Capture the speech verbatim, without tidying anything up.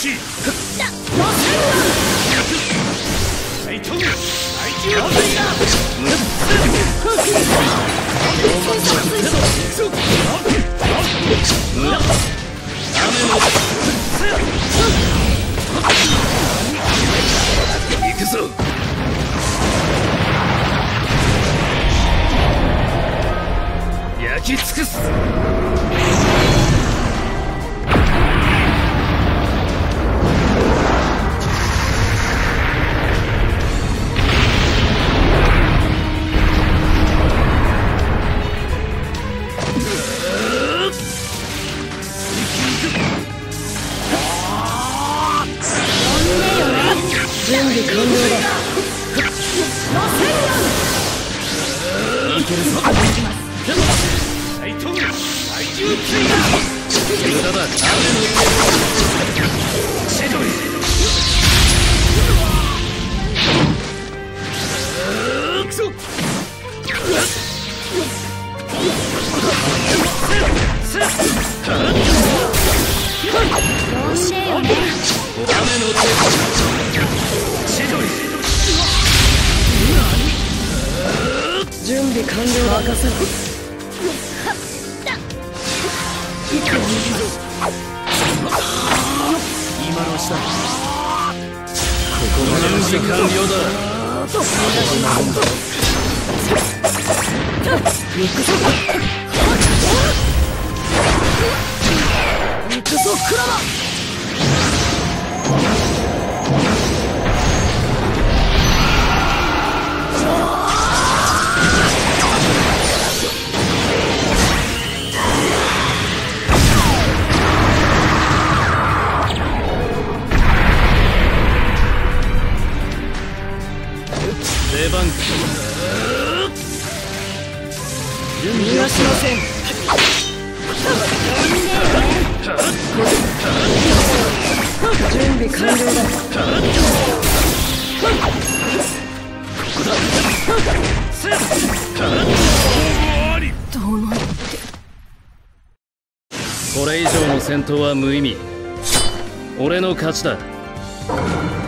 しい。最長最重行くぞ。焼き尽くす。 準備完了だ。いけるぞ。 最長最重追加。無駄だ。雨のシェドリ。くそ。 どうしてよね。 雨の準備完了だ。任せろ。 今の下ここまでの時間完了だ。行くぞ行くぞクラマ。出番か。逃がしません。 準備完了だ。 ここだ。 どうなって。 これ以上の戦闘は無意味。俺の勝ちだ。